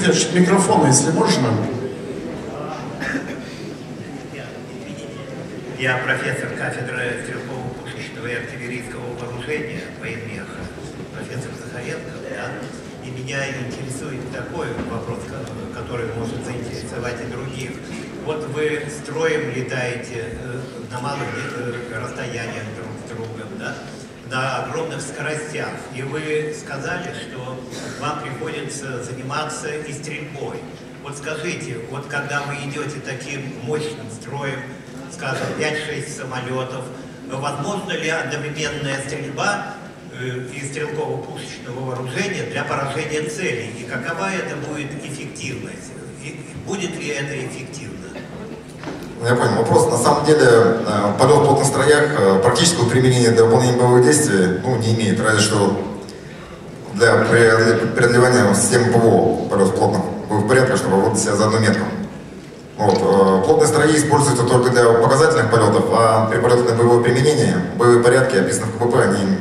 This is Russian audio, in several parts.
включить микрофон, если можно. Я профессор кафедры стрелково-пушечного и артиллерийского вооружения военмеха, профессор Захаренко, да? И меня интересует такой вопрос, который может заинтересовать и других. Вот вы строем летаете на малых расстояниях друг с другом, да? На огромных скоростях. И вы сказали, что вам приходится заниматься и стрельбой. Вот скажите, вот когда вы идете таким мощным строем, скажем, 5-6 самолетов, возможно ли одновременная стрельба из стрелково-пушечного вооружения для поражения целей? И какова это будет эффективность? И будет ли это эффективно? Я понял. Вопрос, на самом деле, полет в плотных строях практического применения для выполнения боевых действий не имеет, разве что для преодолевания системы ПВО, полет в плотных боевых порядках, чтобы выводить себя за одну метку. Вот. Плотные строи используются только для показательных полетов, а при полетах на боевое применение, боевые порядки, описанные в КПП, они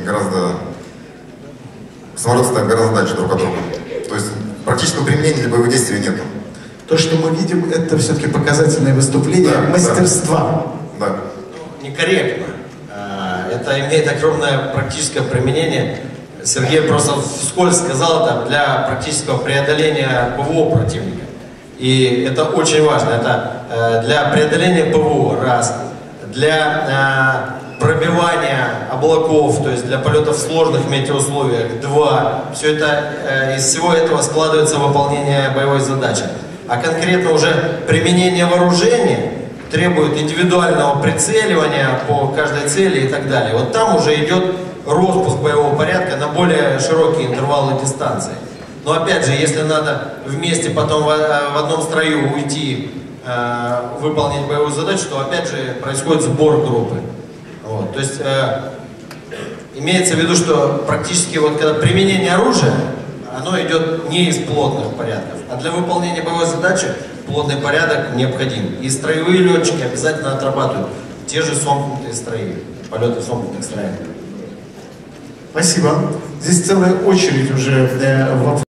самолеты стоят гораздо дальше друг от друга. То есть практического применения для боевых действий нет. То, что мы видим, это все-таки показательное выступление мастерства. Да. Некорректно. Это имеет огромное практическое применение. Сергей просто вскользь сказал, это для практического преодоления ПВО противника. И это очень важно. Это для преодоления ПВО, раз. Для пробивания облаков, то есть для полетов в сложных метеоусловиях, два. Все это, из всего этого складывается выполнение боевой задачи. А конкретно уже применение вооружения требует индивидуального прицеливания по каждой цели и так далее. Вот там уже идет распуск боевого порядка на более широкие интервалы дистанции. Но опять же, если надо вместе потом в одном строю уйти, выполнить боевую задачу, то опять же происходит сбор группы. Вот. То есть имеется в виду, что практически вот когда применение оружия, оно идет не из плотных порядков, а для выполнения боевой задачи плотный порядок необходим. И строевые летчики обязательно отрабатывают те же сомкнутые строи, полеты в сомкнутых строях. Спасибо. Здесь целая очередь уже вопросов.